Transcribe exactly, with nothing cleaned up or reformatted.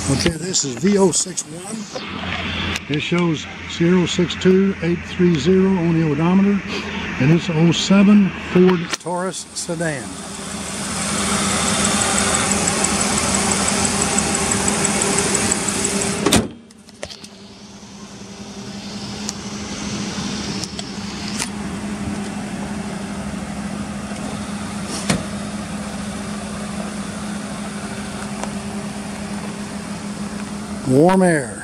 Okay, this is V zero six one. It shows zero six two eight three zero on the odometer, and it's an oh seven Ford Taurus sedan. Warm air.